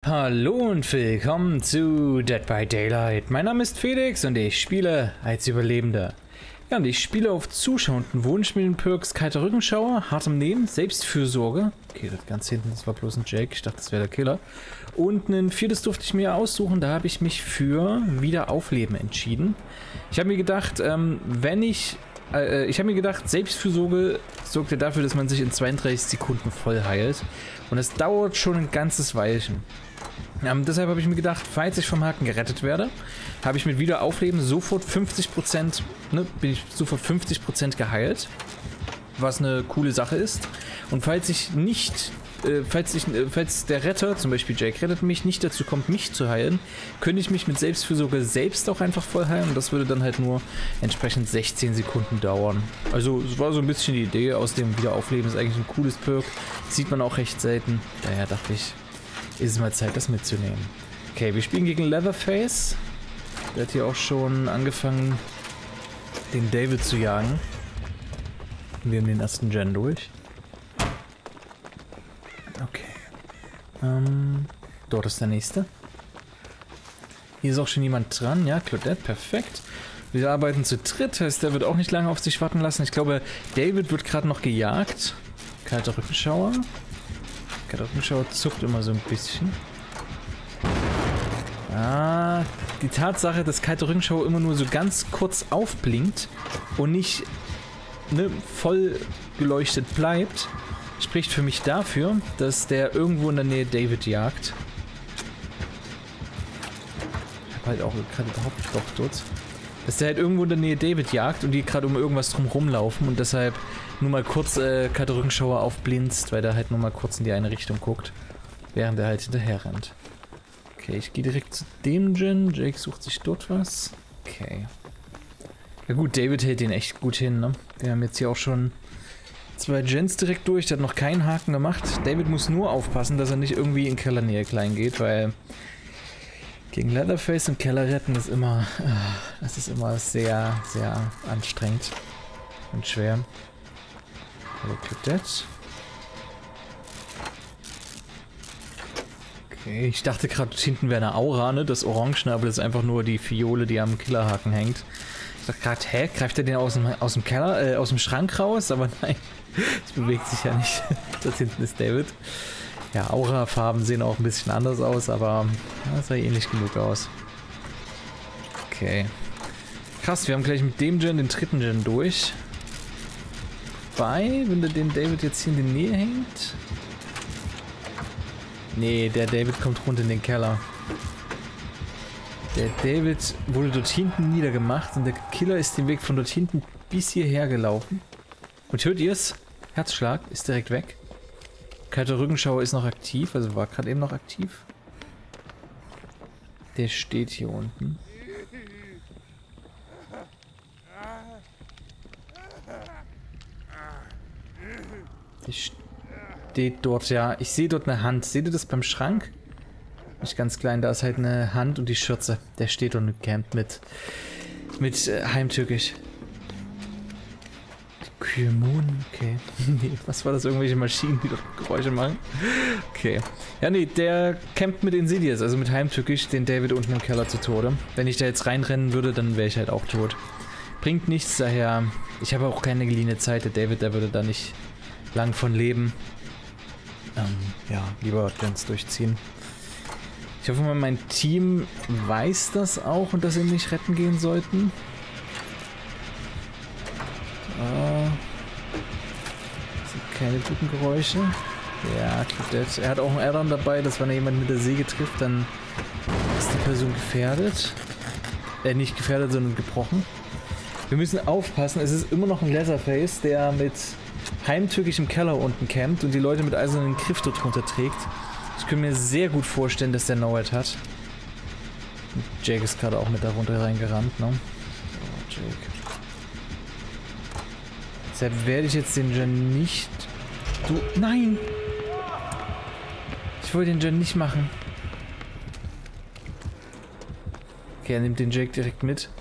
Hallo und willkommen zu Dead by Daylight. Mein Name ist Felix und ich spiele als Überlebender. Ja, und ich spiele auf zuschauenden Wunsch mit den Perks kalter Rückenschauer, hart im Nehmen, Selbstfürsorge. Okay, das ganz hinten, das war bloß ein Jake, ich dachte, das wäre der Killer. Und ein viertes durfte ich mir aussuchen, da habe ich mich für Wiederaufleben entschieden. Ich habe mir gedacht, Selbstfürsorge sorgt ja dafür, dass man sich in 32 Sekunden voll heilt. Und das dauert schon ein ganzes Weilchen. Deshalb habe ich mir gedacht, falls ich vom Haken gerettet werde, habe ich mit Wiederaufleben sofort 50%, bin ich sofort 50% geheilt. Was eine coole Sache ist. Und falls der Retter, zum Beispiel Jake rettet mich, nicht dazu kommt, mich zu heilen, könnte ich mich mit Selbstfürsorge selbst auch einfach voll heilen. Und das würde dann halt nur entsprechend 16 Sekunden dauern. Also es war so ein bisschen die Idee aus dem Wiederaufleben. Ist eigentlich ein cooles Perk. Sieht man auch recht selten. Daher dachte ich, ist es mal Zeit, das mitzunehmen. Okay, wir spielen gegen Leatherface. Der hat hier auch schon angefangen, den David zu jagen. Wir haben den ersten Gen durch. Okay. Dort ist der nächste. Hier ist auch schon jemand dran. Ja, Claudette, perfekt. Wir arbeiten zu dritt, heißt, der wird auch nicht lange auf sich warten lassen. Ich glaube, David wird gerade noch gejagt. Kalter Rückenschauer. Kalter Rückenschauer zuckt immer so ein bisschen. Ah, die Tatsache, dass kalter Rückenschauer immer nur so ganz kurz aufblinkt und nicht voll geleuchtet bleibt, spricht für mich dafür, dass der irgendwo in der Nähe David jagt. Ich habe halt auch gerade überhaupt nicht Bock dort. Dass der halt irgendwo in der Nähe David jagt und die gerade um irgendwas drum rumlaufen und deshalb nur mal kurz kalter Rückenschauer aufblinzt, weil der halt nur mal kurz in die eine Richtung guckt, während er halt hinterher rennt. Okay, ich gehe direkt zu dem Gen. Jake sucht sich dort was. Okay. Ja gut, David hält den echt gut hin, ne? Wir haben jetzt hier auch schon 2 Gens direkt durch, der hat noch keinen Haken gemacht. David muss nur aufpassen, dass er nicht irgendwie in Kellernähe klein geht, weil gegen Leatherface und Keller retten ist immer, sehr, sehr anstrengend und schwer. Hallo Claudette. Okay, ich dachte gerade hinten wäre eine Aura, ne? Das Orangene, aber das ist einfach nur die Fiole, die am Killerhaken hängt. Ich dachte gerade, hä, greift er den aus dem Keller, aus dem Schrank raus? Aber nein, es bewegt sich ja nicht. Das hinten ist David. Ja, Aura-Farben sehen auch ein bisschen anders aus, aber das sah ähnlich genug aus. Okay. Krass, wir haben gleich mit dem Gen den dritten Gen durch. Wobei, wenn der den David jetzt hier in die Nähe hängt... Nee, der David kommt runter in den Keller. Der David wurde dort hinten niedergemacht und der Killer ist den Weg von dort hinten bis hierher gelaufen. Und hört ihr es? Herzschlag ist direkt weg. Kalter Rückenschauer ist noch aktiv, also war gerade eben noch aktiv. Der steht hier unten. Der steht dort, ja. Ich sehe dort eine Hand. Seht ihr das beim Schrank? Nicht ganz klein, da ist halt eine Hand und die Schürze. Der steht und campt mit Heimtückisch. Kühlmoon, okay. Nee, was war das? Irgendwelche Maschinen, die doch Geräusche machen? Okay. Ja, nee, der campt mit Insidious, also mit Heimtückisch, den David unten im Keller zu Tode. Wenn ich da jetzt reinrennen würde, dann wäre ich halt auch tot. Bringt nichts, daher... Ich habe auch keine geliehene Zeit. Der David, der würde da nicht lang von leben. Ja, lieber ganz durchziehen. Ich hoffe mal, mein Team weiß das auch und dass sie ihn nicht retten gehen sollten. Sind keine guten Geräusche. Ja, Claudette. Er hat auch einen Add-on dabei, dass wenn er jemanden mit der Säge trifft, dann ist die Person gefährdet. Nicht gefährdet, sondern gebrochen. Wir müssen aufpassen, es ist immer noch ein Leatherface, der mit heimtückisch im Keller unten campt und die Leute mit eisernen Griff dort drunter trägt. Ich könnte mir sehr gut vorstellen, dass der No-Hit hat. Und Jake ist gerade auch mit darunter reingerannt, ne? Oh, Jake. Deshalb werde ich jetzt den Gen nicht... Nein! Ich wollte den Gen nicht machen. Okay, er nimmt den Jake direkt mit.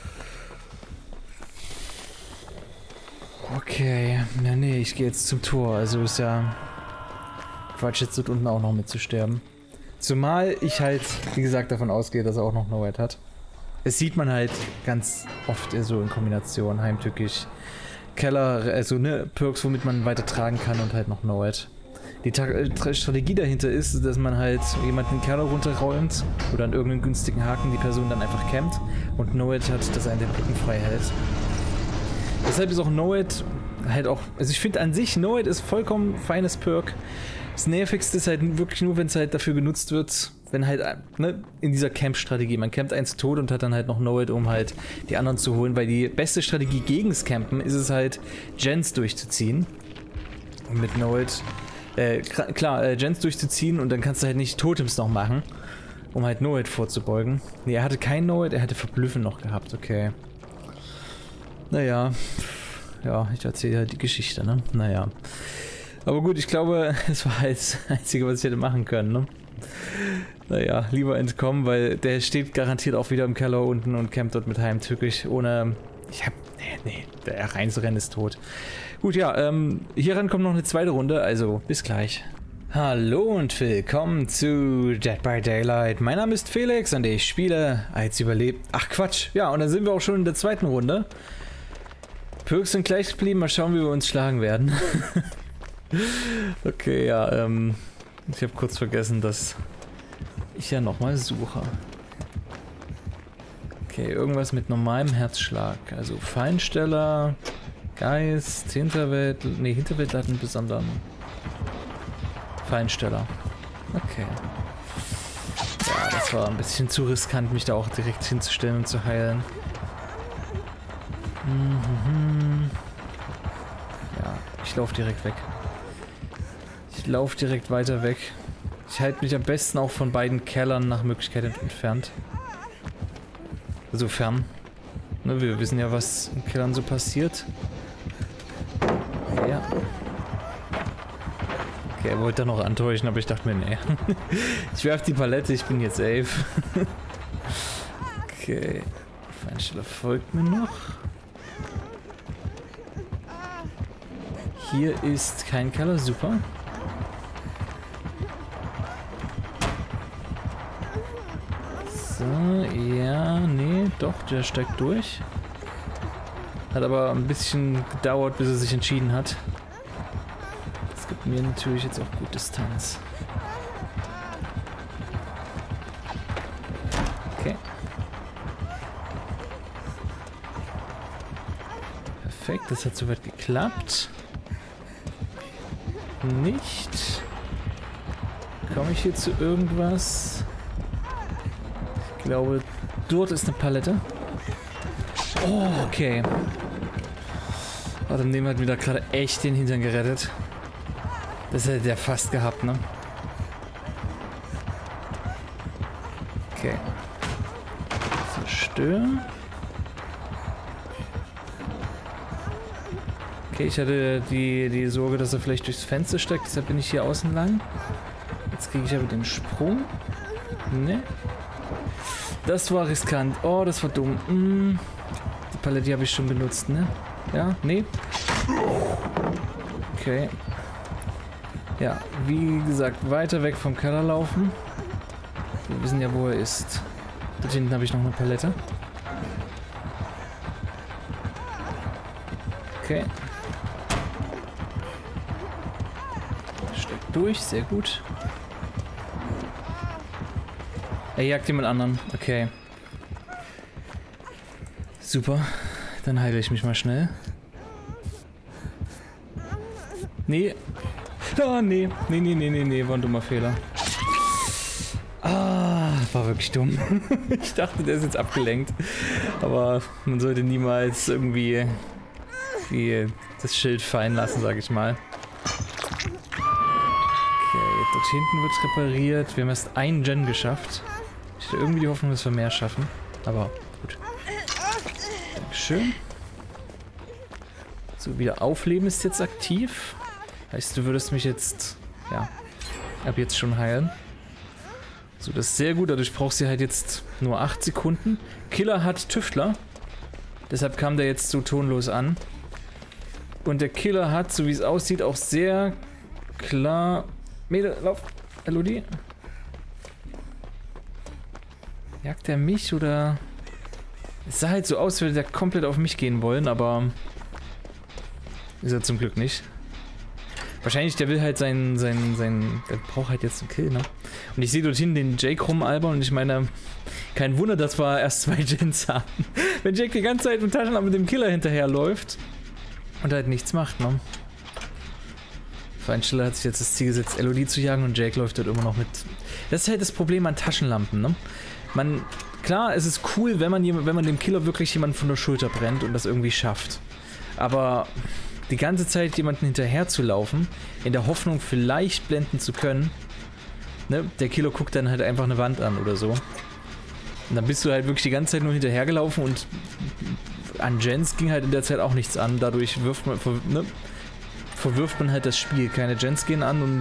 Okay, nee, ich gehe jetzt zum Tor. Also ist ja Quatsch, jetzt dort unten auch noch mitzusterben. Zumal ich halt, wie gesagt, davon ausgehe, dass er auch noch No-Head hat. Es sieht man halt ganz oft so in Kombination, heimtückisch, Keller, also ne, Perks, womit man weiter tragen kann und halt noch No-Head. Die Strategie dahinter ist, dass man halt jemanden den Keller runterräumt oder an irgendeinen günstigen Haken die Person dann einfach campt und No-Head hat, dass er den Rücken frei hält. Deshalb ist auch No-Head halt auch, also ich finde an sich, No-Head ist vollkommen feines Perk. Das Nervigste ist halt wirklich nur, wenn es halt dafür genutzt wird, wenn halt, ne, in dieser Camp-Strategie, man campt einen zu Tod und hat dann halt noch No-Head, um halt die anderen zu holen, weil die beste Strategie gegens Campen ist es halt, Gens durchzuziehen. Und mit No-Head, klar, Gens durchzuziehen und dann kannst du halt nicht Totems noch machen, um halt No-Head vorzubeugen. Ne, er hatte kein No-Head, er hatte Verblüffen noch gehabt, okay. Naja, ja, ich erzähle halt die Geschichte, ne, naja. Aber gut, ich glaube, es war halt das Einzige, was ich hätte machen können, ne? Naja, lieber entkommen, weil der steht garantiert auch wieder im Keller unten und campt dort mit heimtückisch, ohne... Nee, der reinzurennen ist tot. Gut, ja, hieran kommt noch eine zweite Runde, also bis gleich. Hallo und willkommen zu Dead by Daylight. Mein Name ist Felix und ich spiele als Überlebt... Ach Quatsch, ja, und dann sind wir auch schon in der zweiten Runde. Perks sind gleich geblieben, mal schauen, wie wir uns schlagen werden. Okay, ja, ich habe kurz vergessen, dass ich ja nochmal suche. Okay, irgendwas mit normalem Herzschlag. Also Feinsteller, Geist, Hinterwelt... Ne, Hinterwelt hat einen besonderen Feinsteller. Okay. Ja, das war ein bisschen zu riskant, mich da auch direkt hinzustellen und zu heilen. Ja, ich laufe direkt weg. Ich laufe direkt weiter weg. Ich halte mich am besten auch von beiden Kellern nach Möglichkeit entfernt. Also fern. Ne, wir wissen ja, was in Kellern so passiert. Ja. Okay, er wollte da noch antäuschen, aber ich dachte mir, nee. Ich werfe die Palette, ich bin jetzt safe. Okay. Feinsteller folgt mir noch. Hier ist kein Keller, super. So, ja, nee, doch, der steigt durch. Hat aber ein bisschen gedauert, bis er sich entschieden hat. Das gibt mir natürlich jetzt auch gut Distanz. Okay. Perfekt, das hat soweit geklappt. Nicht. Komme ich hier zu irgendwas? Ich glaube, dort ist eine Palette. Oh, okay. Warte, dem hat mir da gerade echt den Hintern gerettet. Das hätte der fast gehabt, ne? Okay. Zerstören. Okay, ich hatte die Sorge, dass er vielleicht durchs Fenster steckt, deshalb bin ich hier außen lang. Jetzt kriege ich aber den Sprung. Ne? Das war riskant. Oh, das war dumm. Die Palette habe ich schon benutzt, ne? Ja? Nee? Okay. Ja, wie gesagt, weiter weg vom Keller laufen. Wir wissen ja, wo er ist. Dort hinten habe ich noch eine Palette. Okay. Steckt durch, sehr gut. Er jagt jemand anderen. Okay. Super. Dann heile ich mich mal schnell. Nee. Oh, nee. Nee. War ein dummer Fehler. Ah, war wirklich dumm. Ich dachte, der ist jetzt abgelenkt. Aber man sollte niemals irgendwie das Schild fallen lassen, sag ich mal. Okay, dort hinten wird repariert. Wir haben erst einen Gen geschafft. Ich hatte irgendwie die Hoffnung, dass wir mehr schaffen. Aber gut. Dankeschön. So, wieder aufleben ist jetzt aktiv. Heißt, du würdest mich jetzt, ja, ab jetzt schon heilen. So, das ist sehr gut. Dadurch brauchst du halt jetzt nur 8 Sekunden. Killer hat Tüftler. Deshalb kam der jetzt so tonlos an. Und der Killer hat, so wie es aussieht, auch sehr klar... Mädel, lauf! Elodie. Jagt er mich oder... Es sah halt so aus, als würde der komplett auf mich gehen wollen, aber... Ist er zum Glück nicht. Wahrscheinlich, der will halt der braucht halt jetzt einen Kill, ne? Und ich sehe dort hinten den Jake rumalbern und ich meine, kein Wunder, dass wir erst 2 Gens haben. Wenn Jake die ganze Zeit mit Taschenlampe mit dem Killer hinterherläuft und halt nichts macht, ne? Feinsteller hat sich jetzt das Ziel gesetzt, Elodie zu jagen und Jake läuft dort immer noch mit. Das ist halt das Problem an Taschenlampen, ne? Klar, es ist cool, wenn man dem Killer wirklich jemanden von der Schulter brennt und das irgendwie schafft. Aber die ganze Zeit jemanden hinterher zu laufen, in der Hoffnung vielleicht blenden zu können, ne? Der Killer guckt dann halt einfach eine Wand an oder so. Und dann bist du halt wirklich die ganze Zeit nur hinterhergelaufen und an Gens ging halt in der Zeit auch nichts an. Dadurch verwirft man halt das Spiel. Keine Gens gehen an und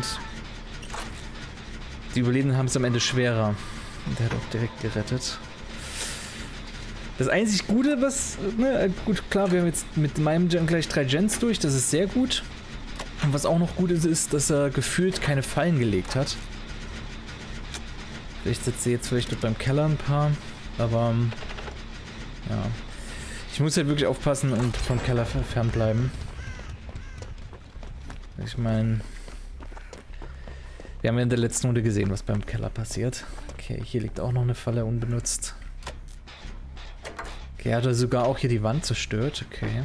die Überlebenden haben es am Ende schwerer. Und der hat auch direkt gerettet. Das einzig Gute, was, ne, gut, klar, wir haben jetzt mit meinem Gen gleich 3 Gens durch, das ist sehr gut. Und was auch noch gut ist, ist, dass er gefühlt keine Fallen gelegt hat. Vielleicht setzt er jetzt vielleicht dort beim Keller ein paar, aber, ja. Ich muss halt wirklich aufpassen und vom Keller fernbleiben. Ich meine, wir haben ja in der letzten Runde gesehen, was beim Keller passiert. Okay, hier liegt auch noch eine Falle unbenutzt. Okay, er hat sogar auch hier die Wand zerstört. Okay.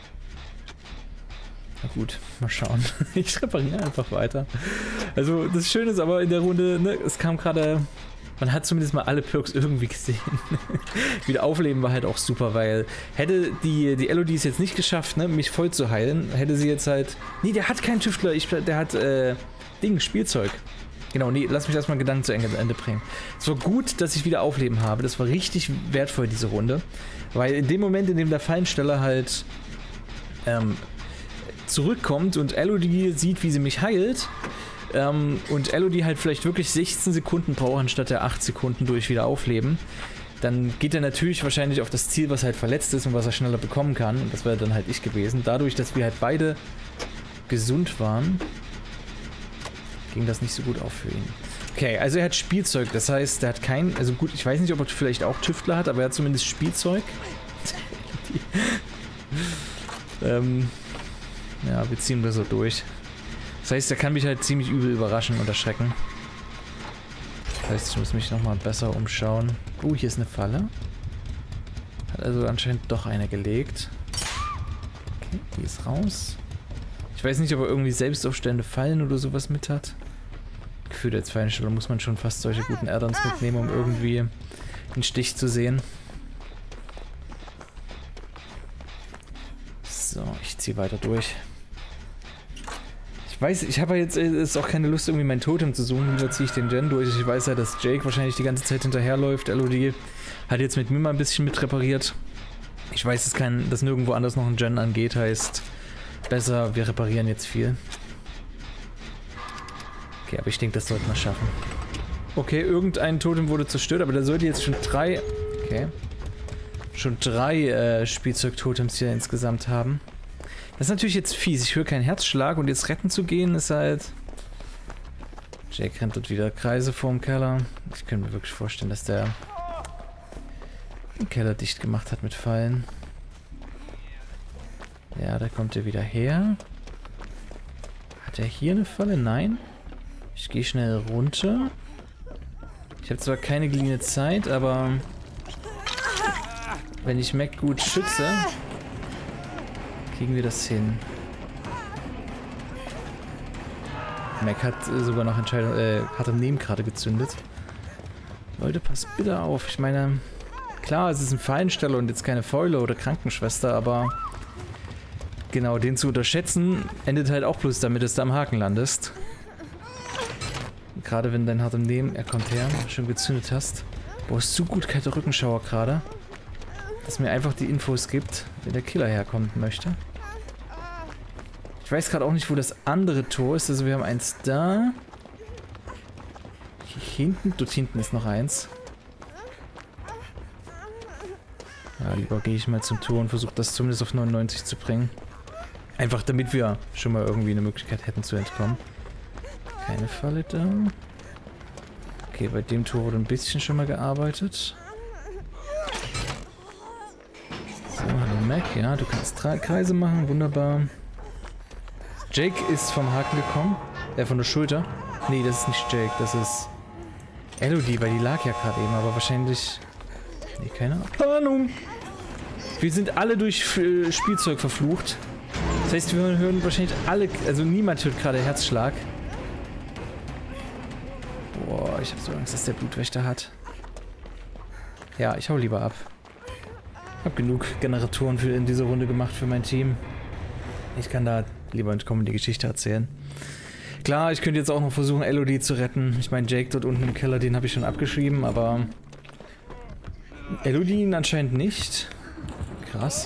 Na gut, mal schauen. Ich repariere einfach weiter. Also, das Schöne ist aber in der Runde, ne, es kam gerade... Man hat zumindest mal alle Perks irgendwie gesehen. Wieder aufleben war halt auch super, weil hätte die Elodie es jetzt nicht geschafft, ne, mich voll zu heilen, hätte sie jetzt halt... Nee, der hat keinen Tüftler, der hat, Spielzeug. Genau, nee, lass mich erstmal Gedanken zu Ende bringen. Es war gut, dass ich wieder Aufleben habe. Das war richtig wertvoll, diese Runde. Weil in dem Moment, in dem der Fallensteller halt zurückkommt und Elodie sieht, wie sie mich heilt, und Elodie halt vielleicht wirklich 16 Sekunden braucht, anstatt der 8 Sekunden durch wieder aufleben, dann geht er natürlich wahrscheinlich auf das Ziel, was halt verletzt ist und was er schneller bekommen kann. Und das wäre dann halt ich gewesen. Dadurch, dass wir halt beide gesund waren, ging das nicht so gut auf für ihn. Okay, also er hat Spielzeug, das heißt, er hat kein... Also gut, ich weiß nicht, ob er vielleicht auch Tüftler hat, aber er hat zumindest Spielzeug. Ja, wir ziehen das so durch. Das heißt, er kann mich halt ziemlich übel überraschen und erschrecken. Das heißt, ich muss mich nochmal besser umschauen. Hier ist eine Falle. Hat also anscheinend doch eine gelegt. Okay, die ist raus. Ich weiß nicht, ob er irgendwie selbstaufstellende Fallen oder sowas mit hat. Gefühlt als Fallensteller muss man schon fast solche guten Add-ons mitnehmen, um irgendwie einen Stich zu sehen. So, ich ziehe weiter durch. Ich weiß, ich habe jetzt ist auch keine Lust, irgendwie mein Totem zu suchen. Lieber ziehe ich den Gen durch. Ich weiß ja, dass Jake wahrscheinlich die ganze Zeit hinterherläuft. Elodie hat jetzt mit mir mal ein bisschen mit repariert. Ich weiß, dass nirgendwo anders noch ein Gen angeht, heißt besser, wir reparieren jetzt viel. Okay, aber ich denke, das sollten wir schaffen. Okay, irgendein Totem wurde zerstört, aber da sollte jetzt schon 3... Okay. Schon 3 Spielzeugtotems hier insgesamt haben. Das ist natürlich jetzt fies. Ich höre keinen Herzschlag und jetzt retten zu gehen ist halt... Jake rennt dort wieder Kreise vorm Keller. Ich könnte mir wirklich vorstellen, dass der den Keller dicht gemacht hat mit Fallen. Ja, da kommt er wieder her. Hat er hier eine Falle? Nein. Ich gehe schnell runter. Ich habe zwar keine geliehene Zeit, aber wenn ich Mac gut schütze, kriegen wir das hin. Mac hat sogar noch hat daneben gerade gezündet. Leute, passt bitte auf. Ich meine, klar, es ist ein Fallensteller und jetzt keine Fäule oder Krankenschwester, aber genau, den zu unterschätzen, endet halt auch bloß damit, dass du am Haken landest. Gerade wenn dein Hart im Nehmen, er kommt her, schon gezündet hast. Boah, ist so gut, kalter Rückenschauer gerade. Dass mir einfach die Infos gibt, wenn der Killer herkommen möchte. Ich weiß gerade auch nicht, wo das andere Tor ist. Also wir haben eins da. Hier hinten, dort hinten ist noch eins. Ja, lieber gehe ich mal zum Tor und versuche das zumindest auf 99 zu bringen. Einfach damit wir schon mal irgendwie eine Möglichkeit hätten zu entkommen. Keine Falle da. Okay, bei dem Tor wurde ein bisschen schon mal gearbeitet. So, hallo Mac, ja, du kannst Kreise machen, wunderbar. Jake ist vom Haken gekommen. Von der Schulter. Nee, das ist nicht Jake, das ist Elodie, weil die lag ja gerade eben, aber wahrscheinlich... Nee, keine Ahnung. Wir sind alle durch Spielzeug verflucht. Das heißt, wir hören wahrscheinlich alle... Also niemand hört gerade Herzschlag. Boah, ich habe so Angst, dass der Blutwächter hat. Ja, ich hau lieber ab. Ich habe genug Generatoren in dieser Runde gemacht für mein Team. Ich kann da lieber entkommen die Geschichte erzählen. Klar, ich könnte jetzt auch noch versuchen, Elodie zu retten. Ich meine, Jake dort unten im Keller, den habe ich schon abgeschrieben, aber... Elodie anscheinend nicht. Krass.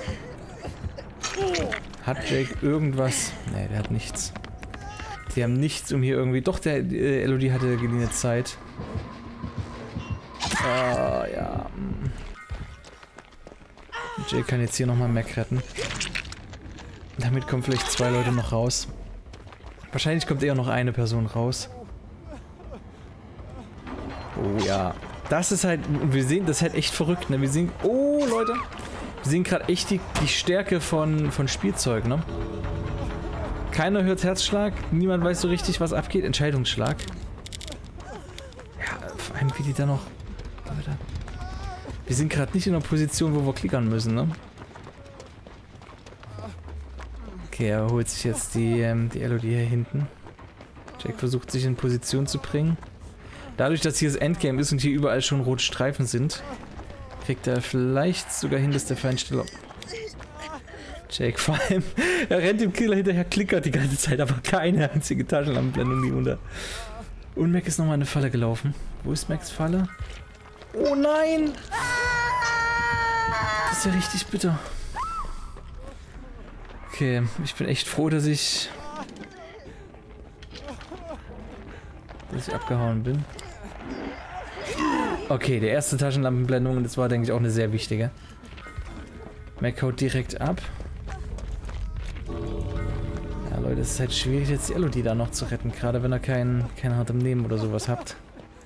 Hat Jake irgendwas? Nee, der hat nichts. Die haben nichts, um hier irgendwie... Doch, der Elodie hatte geliehene Zeit. Ah, ja. Jake kann jetzt hier nochmal Mac retten. Damit kommen vielleicht 2 Leute noch raus. Wahrscheinlich kommt eher noch eine Person raus. Oh ja. Das ist halt... Wir sehen, das ist halt echt verrückt, ne? Wir sehen... Oh, Leute. Wir sehen gerade echt die Stärke von Spielzeug, ne? Keiner hört Herzschlag. Niemand weiß so richtig, was abgeht. Entscheidungsschlag. Ja, vor allem wie die da noch... Leute. Wir sind gerade nicht in einer Position, wo wir klickern müssen, ne? Okay, er holt sich jetzt die Elodie hier hinten. Jake versucht sich in Position zu bringen. Dadurch, dass hier das Endgame ist und hier überall schon rote Streifen sind, kriegt er vielleicht sogar hin, dass der Feinsteller... Jake vor allem, er rennt dem Killer hinterher, klickert die ganze Zeit, aber keine einzige Taschenlampenblendung nie unter. Und Mac ist nochmal in eine Falle gelaufen. Wo ist Macs Falle? Oh nein! Das ist ja richtig bitter. Okay, ich bin echt froh, dass ich abgehauen bin. Okay, die erste Taschenlampenblendung, das war, denke ich, auch eine sehr wichtige. Mac haut direkt ab. Ja, Leute, es ist halt schwierig, jetzt die Elodie da noch zu retten, gerade wenn ihr kein Hart im Nehmen oder sowas habt.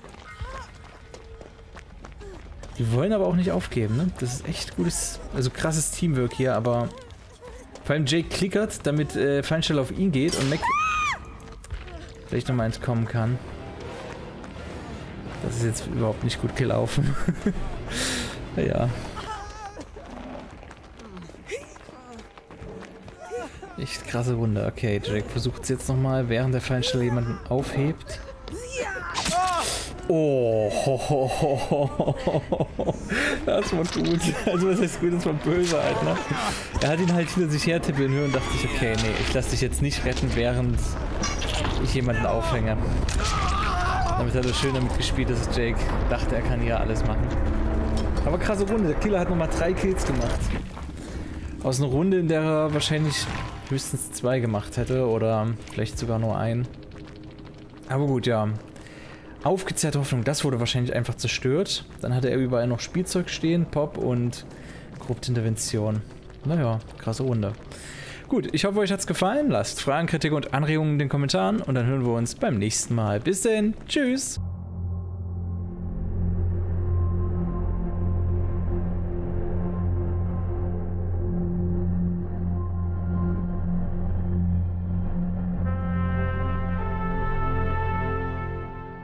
Die wollen aber auch nicht aufgeben, ne? Das ist echt gutes, also krasses Teamwork hier, aber vor allem Jake klickert, damit Feinsteller auf ihn geht und Mac vielleicht nochmal entkommen kann. Das ist jetzt überhaupt nicht gut gelaufen. Ja. Echt krasse Runde. Okay, Jake versucht es jetzt nochmal, während der Feinsteller jemanden aufhebt. Oh, das war gut. Also was heißt gut, das war böse halt, ne? Er hat ihn halt hinter sich her tippeln hören und dachte sich, okay, nee, ich lasse dich jetzt nicht retten, während ich jemanden aufhänge. Damit hat er schön damit gespielt, dass Jake dachte, er kann hier alles machen. Aber krasse Runde, der Killer hat nochmal 3 Kills gemacht. Aus einer Runde, in der er wahrscheinlich höchstens 2 gemacht hätte oder vielleicht sogar nur 1. Aber gut, ja. Aufgezehrte Hoffnung, das wurde wahrscheinlich einfach zerstört. Dann hatte er überall noch Spielzeug stehen, Pop und korrupte Intervention. Naja, krasse Runde. Gut, ich hoffe, euch hat's gefallen. Lasst Fragen, Kritik und Anregungen in den Kommentaren und dann hören wir uns beim nächsten Mal. Bis denn, tschüss!